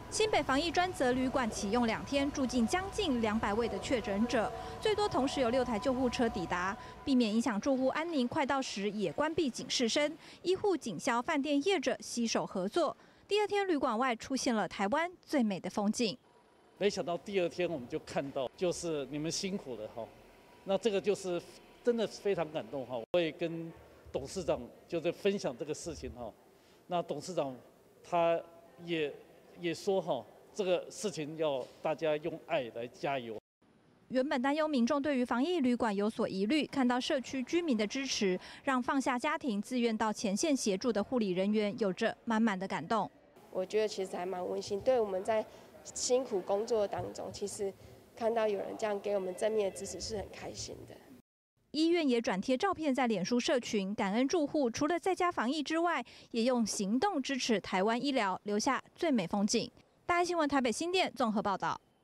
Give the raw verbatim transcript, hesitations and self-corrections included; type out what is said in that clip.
新北防疫专责旅馆启用两天，住进将近两百位的确诊者，最多同时有六台救护车抵达，避免影响住户安宁。快到时也关闭警示声，医护、警消、饭店业者携手合作。第二天，旅馆外出现了台湾最美的风景。 没想到第二天我们就看到，就是你们辛苦了哈，那这个就是真的非常感动哈。我也跟董事长就是分享这个事情哈，那董事长他也。也说哈，这个事情要大家用爱来加油。 原本担忧民众对于防疫旅馆有所疑虑，看到社区居民的支持，让放下家庭自愿到前线协助的护理人员有着满满的感动。 我觉得其实还蛮温馨，对我们在辛苦工作当中，其实看到有人这样给我们正面的支持是很开心的。 医院也转贴照片在脸书社群，感恩住户除了在家防疫之外，也用行动支持台湾医疗，留下最美风景。大爱新闻台北新店综合报道。